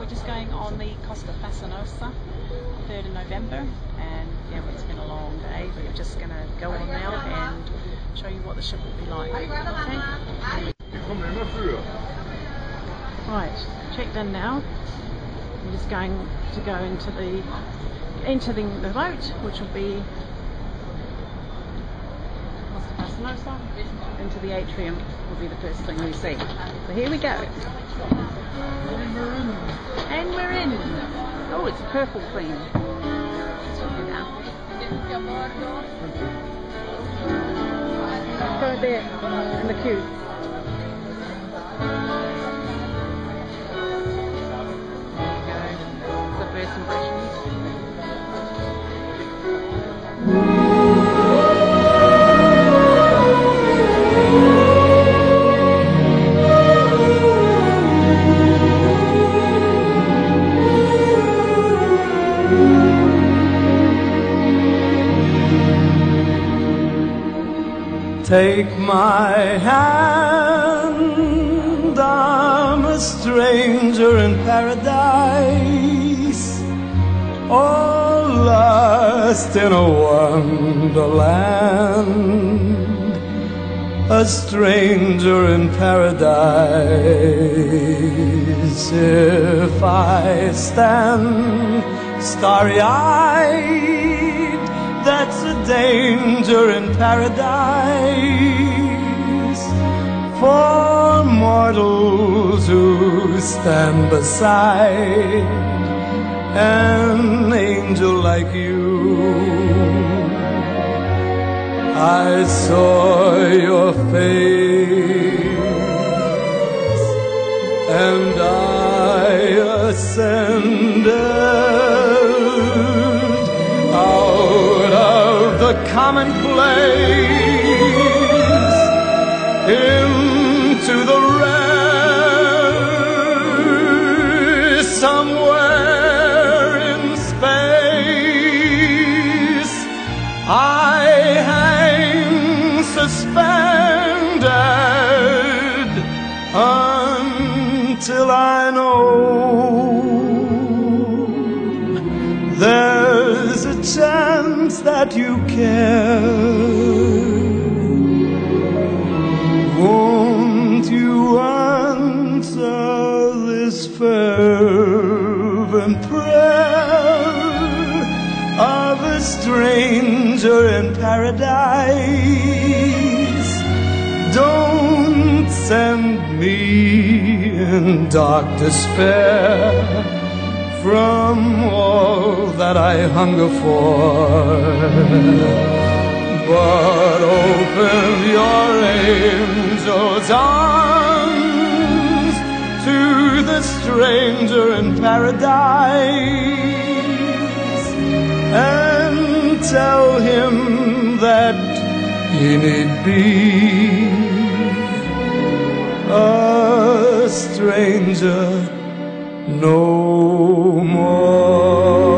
we're just going on the Costa Fascinosa, 3rd of November, and yeah, it's been a long day. We're just going to go on now and show you what the ship will be like. Okay? Right, checked in now. We're just going to go into the boat, which will be Costa Fascinosa. Into the atrium will be the first thing we see. So here we go. And we're in. Oh, it's a purple theme. Go there in the queue. The first impressions. Take my hand, I'm a stranger in paradise, all lost in a wonderland, a stranger in paradise. If I stand starry-eyed, that's a danger in paradise for mortals who stand beside an angel like you. I saw your face and I ascended out of the commonplace into the rare, somewhere in space I hang suspended until I know there's a chance that you care. Won't you answer this fervent prayer of a stranger in paradise? Don't send me in dark despair from all that I hunger for, but open your angel's arms to the stranger in paradise and tell him that he need be a stranger no more.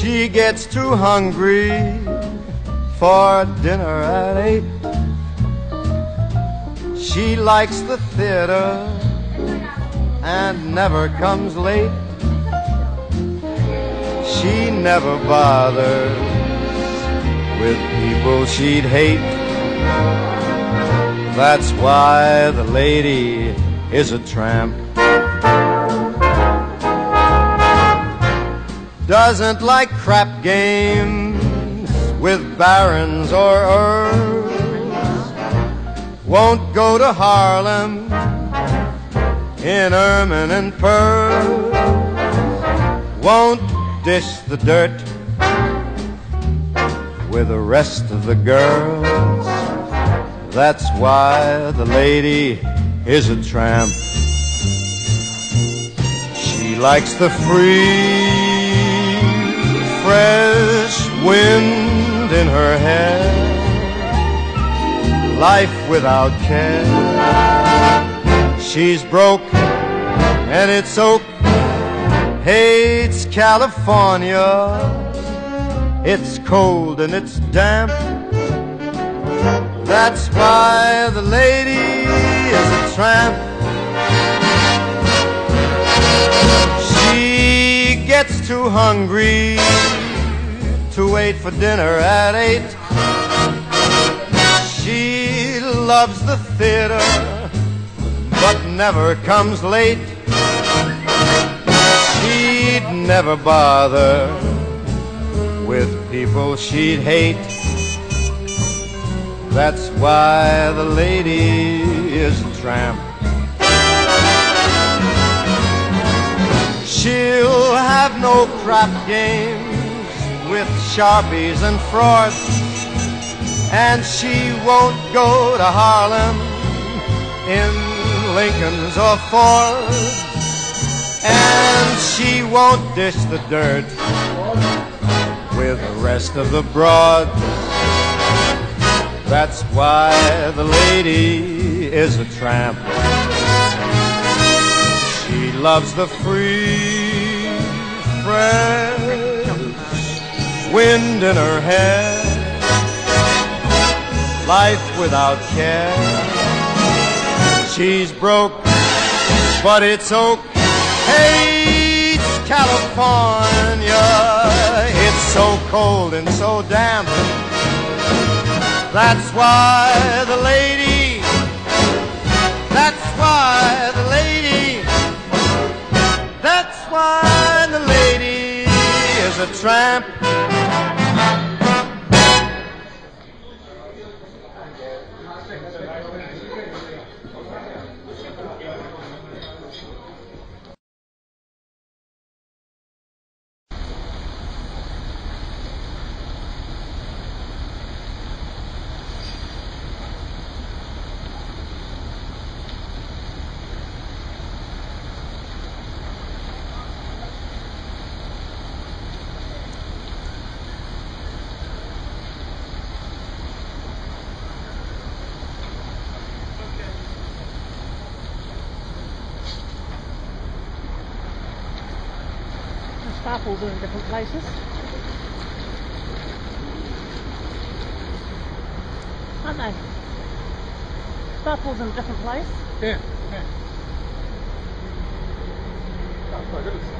She gets too hungry for dinner at 8. She likes the theater and never comes late. She never bothers with people she'd hate. That's why the lady is a tramp. Doesn't like crap games with barons or earls. Won't go to Harlem in ermine and pearls. Won't dish the dirt with the rest of the girls. That's why the lady is a tramp. She likes the free, fresh wind in her hair, life without care. She's broke and it's oak, hates California. It's cold and it's damp. That's why the lady is a tramp. She gets too hungry to wait for dinner at 8. She loves the theater but never comes late. She'd never bother with people she'd hate. That's why the lady is a tramp. She'll have no crap games with sharpies and frauds, and she won't go to Harlem in Lincolns or Fords, and she won't dish the dirt with the rest of the broads. That's why the lady is a tramp. She loves the free, fresh wind in her hair, life without care. She's broke, but it's oak, hates California. It's so cold and so damp. That's why the lady, that's why the lady, that's why the lady is a tramp. Sparkles are in different places, aren't they? Sparkles in a different place. Yeah, yeah. That's quite good.